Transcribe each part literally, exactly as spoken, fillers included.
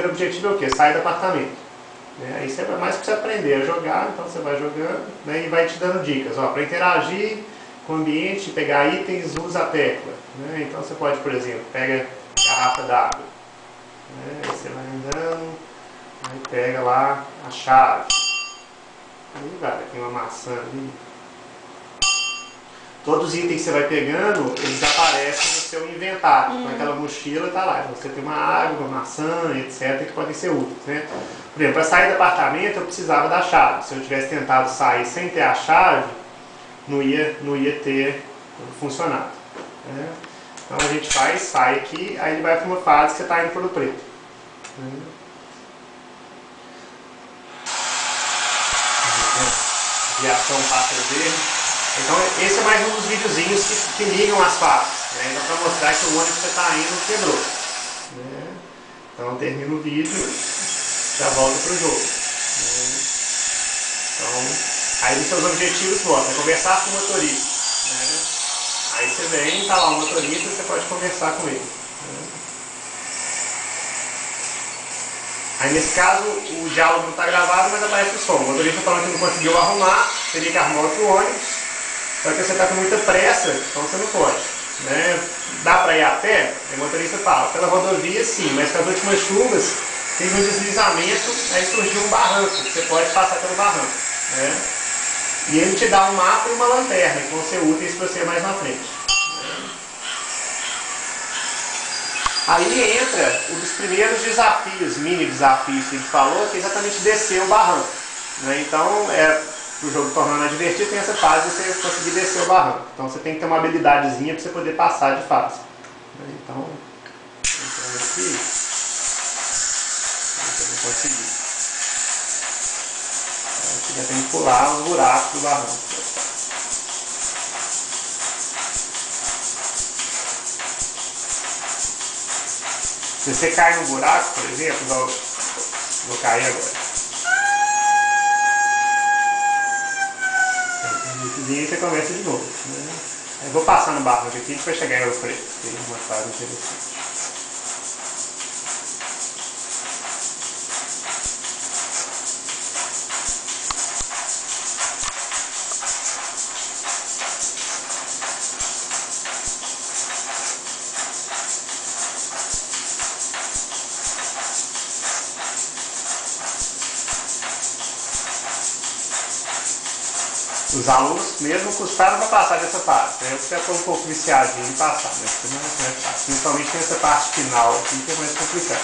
primeiro objetivo é o quê? Sair do apartamento. Né? Aí você vai mais para você aprender a jogar, então você vai jogando, né? E vai te dando dicas. Para interagir com o ambiente, pegar itens, usa a tecla. Né? Então você pode, por exemplo, pega garrafa d'água. Né? Aí você vai andando, aí pega lá a chave. Aí vai, tem uma maçã ali. Todos os itens que você vai pegando, eles aparecem no seu inventário. Hum. Naquela mochila tá lá. Você tem uma água, uma maçã, etcétera, que podem ser úteis. Né? Por exemplo, para sair do apartamento eu precisava da chave. Se eu tivesse tentado sair sem ter a chave, não ia, não ia ter funcionado. Né? Então a gente faz, sai aqui, aí ele vai para uma fase que você está indo para o preto. Né? Aviação pássaro verde. Então esse é mais um dos videozinhos que, que ligam as fases, né? Então para mostrar que o ônibus que você está indo quebrou. Né? Então termina o vídeo, já volta para o jogo. Né? Então, aí os seus objetivos voltam, é conversar com o motorista. Né? Aí você vem, está lá o motorista, você pode conversar com ele. Né? Aí nesse caso o diálogo não está gravado, mas aparece o som. O motorista falando que não conseguiu arrumar, teria que arrumar outro ônibus. Só que você está com muita pressa, então você não pode. Né? Dá para ir a pé? O motorista fala, pela rodovia sim, mas com as últimas chuvas teve um deslizamento, aí surgiu um barranco, você pode passar pelo barranco. Né? E ele te dá um mapa e uma lanterna, que vão ser úteis para você mais na frente. Né? Aí entra um dos primeiros desafios, mini desafios que a gente falou, que é exatamente descer o barranco. Né? Então, é... o jogo tornar mais divertido, tem essa fase de você conseguir descer o barranco. Então você tem que ter uma habilidadezinha para você poder passar de fase. Então, entrando aqui, eu vou conseguir. Então, você tem que pular os buracos do barranco. Se você cai no buraco, por exemplo, igual, vou cair agora. E você começa de novo. Né? Eu vou passar no barranco aqui, a gente vai chegar em Ouro Preto, que é uma fase interessante. Os alunos mesmo custaram para passar dessa parte. Né? Eu já estou um pouco viciadinho em passar, mas não é fácil. Principalmente nessa parte final aqui, que é mais complicado.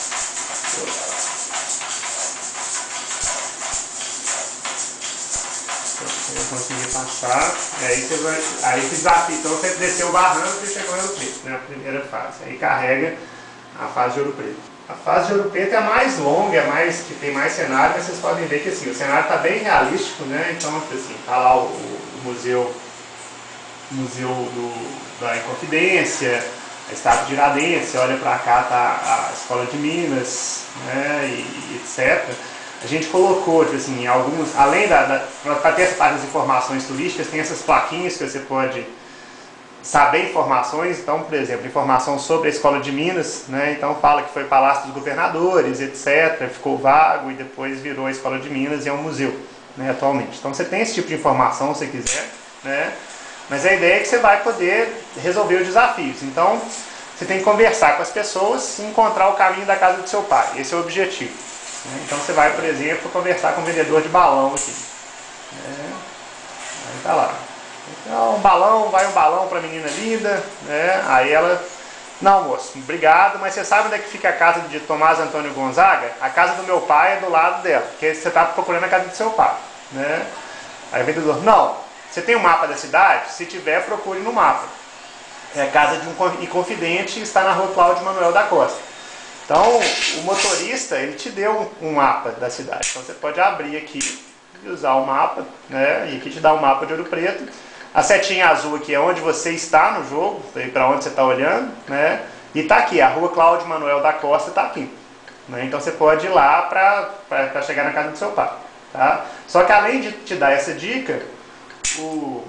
Eu consegui passar, aí você vai. Aí você desafia. Então você desceu o barranco e chegou em Ouro Preto, né? A primeira fase. Aí carrega a fase de Ouro Preto. A fase de Ouro Preto é a mais longa, é mais, que tem mais cenário, mas vocês podem ver que assim, o cenário está bem realístico, né? Então, assim, tá lá o, o museu, o museu do, da Inconfidência, a estátua de Tiradentes, você olha para cá, tá a Escola de Minas, né? E, e etcétera. A gente colocou, tipo assim, alguns, além da, da para ter essa parte das informações turísticas, tem essas plaquinhas que você pode saber informações. Então, por exemplo, informação sobre a Escola de Minas, né? Então fala que foi Palácio dos Governadores, etcétera, ficou vago e depois virou a Escola de Minas e é um museu, né, atualmente. Então você tem esse tipo de informação se você quiser, né? Mas a ideia é que você vai poder resolver os desafios. Então você tem que conversar com as pessoas e encontrar o caminho da casa do seu pai. Esse é o objetivo. Né? Então você vai, por exemplo, conversar com um vendedor de balão aqui. Né? Aí tá lá. Então, um balão, vai um balão para a menina linda, né? Aí ela, não moço, obrigado, mas você sabe onde é que fica a casa de Tomás Antônio Gonzaga? A casa do meu pai é do lado dela, porque você está procurando a casa do seu pai, né? Aí o vendedor, não, você tem um mapa da cidade? Se tiver, procure no mapa. É a casa de um inconfidente, está na rua Cláudio Manuel da Costa. Então, o motorista, ele te deu um, um mapa da cidade, então você pode abrir aqui e usar o mapa, né? E aqui te dá o mapa de Ouro Preto. A setinha azul aqui é onde você está no jogo, para onde você está olhando, né? E está aqui, a rua Cláudio Manuel da Costa está aqui. Né? Então você pode ir lá para chegar na casa do seu pai. Tá? Só que além de te dar essa dica, o,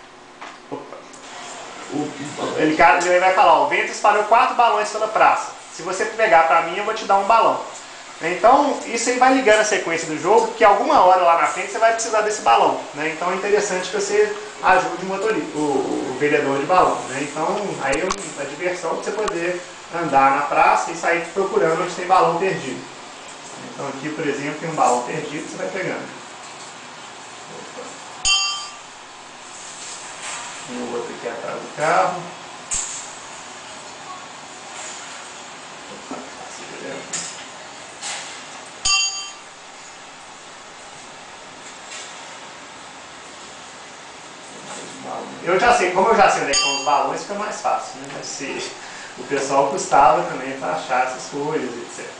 o, o, ele, ele vai falar, ó, o vento espalhou quatro balões pela praça. se você pegar para mim eu vou te dar um balão. Então isso aí vai ligando a sequência do jogo, porque alguma hora lá na frente você vai precisar desse balão, né? Então é interessante que você ajude o, motorista, o, o vendedor de balão, né? Então aí é uma diversão para você poder andar na praça e sair procurando onde tem balão perdido. Então aqui, por exemplo, tem um balão perdido, você vai pegando. E o outro aqui atrás do carro. Eu já sei, como eu já sei onde é que estão os balões, fica mais fácil, né? Mas se o pessoal custava também para achar essas coisas, etcétera.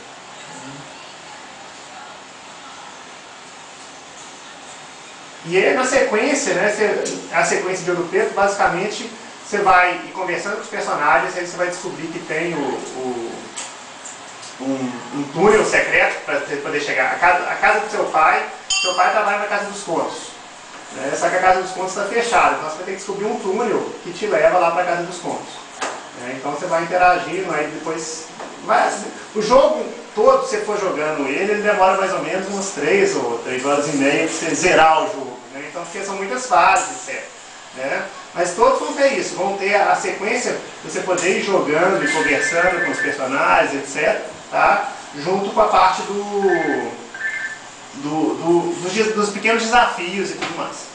E aí, na sequência, né, a sequência de Ouro Preto, basicamente, você vai ir conversando com os personagens, aí você vai descobrir que tem o, o, um, um túnel secreto para poder chegar à casa, à casa do seu pai. Seu pai trabalha na Casa dos Contos, né, só que a Casa dos Contos está fechada, então você vai ter que descobrir um túnel que te leva lá para a Casa dos Contos. Né, então você vai interagindo, aí depois... Vai, o jogo todo, se você for jogando ele, ele demora mais ou menos umas três ou três horas e meia para você zerar o jogo. Né? Então, porque são muitas fases, certo? Né? Mas todos vão ter isso, vão ter a sequência de você poder ir jogando e conversando com os personagens, etcétera. Tá? Junto com a parte do, do, do, dos, dos pequenos desafios e tudo mais.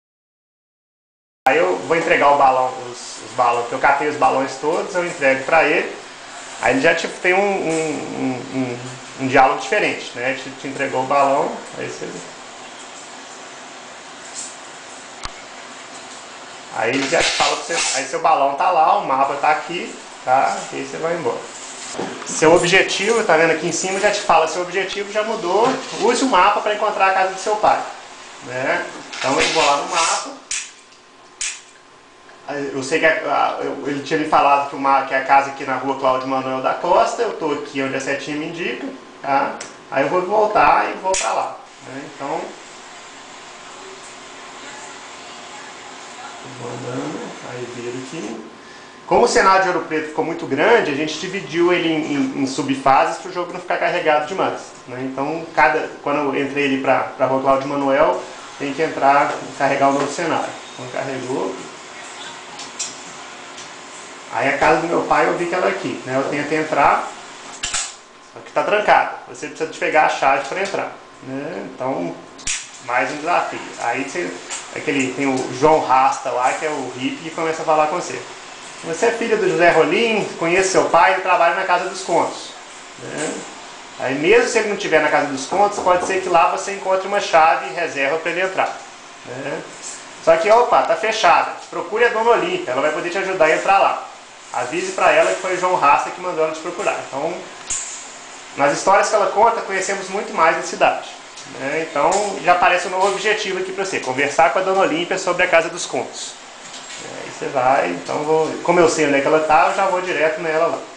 Aí eu vou entregar o balão, os, os balões, porque eu catei os balões todos, eu entrego para ele. Aí ele já tipo, tem um, um, um, um, um diálogo diferente, né? Te, te entregou o balão, aí você... Aí ele já te fala pra você, aí seu balão tá lá, o mapa tá aqui, tá? E aí você vai embora. Seu objetivo, tá vendo aqui em cima, já te fala, seu objetivo já mudou, use o mapa para encontrar a casa do seu pai. Né? Então eu vou lá no mapa. Eu sei que a, a, ele tinha me falado que, uma, que é a casa aqui na rua Cláudio Manuel da Costa, eu estou aqui onde a setinha me indica, tá? Aí eu vou voltar e vou para lá. Né? Então, vou andando, aí viro aqui. Como o cenário de Ouro Preto ficou muito grande, a gente dividiu ele em, em, em subfases para o jogo não ficar carregado demais. Né? Então, cada, quando eu entrei ali para a rua Cláudio Manuel, tem que entrar e carregar o novo cenário. Então, carregou. Aí a casa do meu pai, eu vi que ela é aqui, né? Eu tento entrar, só que está trancada. Você precisa de pegar a chave para entrar, né? Então, mais um desafio. Aí você, aquele, tem o João Rasta lá, que é o hippie, que começa a falar com você. Você é filho do José Rolim, conhece seu pai, ele trabalha na Casa dos Contos. Né? Aí mesmo se ele não estiver na Casa dos Contos, pode ser que lá você encontre uma chave e reserva para ele entrar. Né? Só que, opa, tá fechada. Procure a Dona Olímpia, ela vai poder te ajudar a entrar lá. Avise para ela que foi o João Rasta que mandou ela te procurar. Então, nas histórias que ela conta, conhecemos muito mais da cidade. Né? Então, já aparece um novo objetivo aqui para você, conversar com a Dona Olímpia sobre a Casa dos Contos. Aí você vai, então, vou, como eu sei onde é que ela está, eu já vou direto nela lá.